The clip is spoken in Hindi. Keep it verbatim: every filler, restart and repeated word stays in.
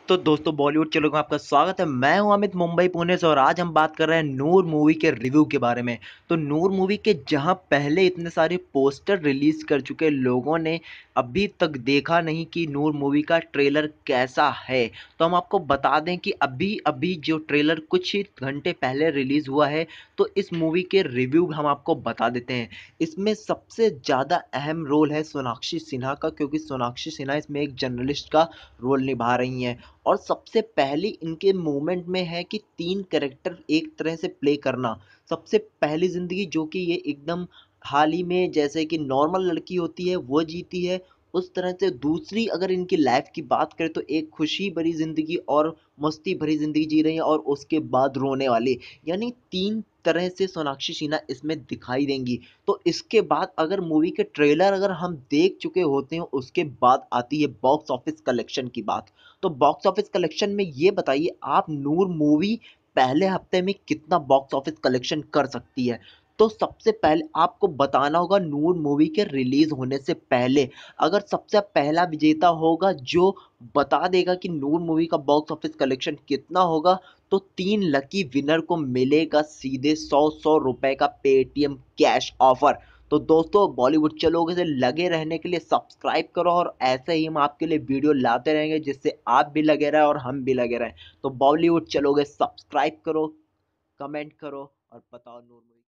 तो दोस्तों बॉलीवुड चैनल में आपका स्वागत है। मैं हूं अमित मुंबई पुणे से और आज हम बात कर रहे हैं नूर मूवी के रिव्यू के बारे में। तो नूर मूवी के जहां पहले इतने सारे पोस्टर रिलीज कर चुके लोगों ने अभी तक देखा नहीं कि नूर मूवी का ट्रेलर कैसा है। तो हम आपको बता दें कि अभी अभी जो ट्रेलर कुछ ही घंटे पहले रिलीज हुआ है, तो इस मूवी के रिव्यू हम आपको बता देते हैं। इसमें सबसे ज़्यादा अहम रोल है सोनाक्षी सिन्हा का, क्योंकि सोनाक्षी सिन्हा इसमें एक जर्नलिस्ट का रोल निभा रही हैं। और सबसे पहली इनके मूवमेंट में है कि तीन कैरेक्टर एक तरह से प्ले करना। सबसे पहली ज़िंदगी जो कि ये एकदम हाल ही में जैसे कि नॉर्मल लड़की होती है वो जीती है, उस तरह से दूसरी अगर इनकी लाइफ की बात करें तो एक खुशी भरी ज़िंदगी और मस्ती भरी ज़िंदगी जी रही है और उसके बाद रोने वाली, यानी तीन तरह से सोनाक्षी सिन्हा इसमें दिखाई देंगी। तो इसके बाद अगर मूवी के ट्रेलर अगर हम देख चुके होते हैं उसके बाद आती है बॉक्स ऑफिस कलेक्शन की बात। तो बॉक्स ऑफिस कलेक्शन में ये बताइए आप नूर मूवी पहले हफ्ते में कितना बॉक्स ऑफिस कलेक्शन कर सकती है। तो सबसे पहले आपको बताना होगा नूर मूवी के रिलीज होने से पहले, अगर सबसे पहला विजेता होगा जो बता देगा कि नूर मूवी का बॉक्स ऑफिस कलेक्शन कितना होगा, तो तीन लकी विनर को मिलेगा सीधे सौ सौ रुपए का पेटीएम कैश ऑफर। तो दोस्तों बॉलीवुड चैनलों से लगे रहने के लिए सब्सक्राइब करो और ऐसे ही हम आपके लिए वीडियो लाते रहेंगे जिससे आप भी लगे रहें और हम भी लगे रहें। तो बॉलीवुड चैनलों सब्सक्राइब करो, कमेंट करो और बताओ नूर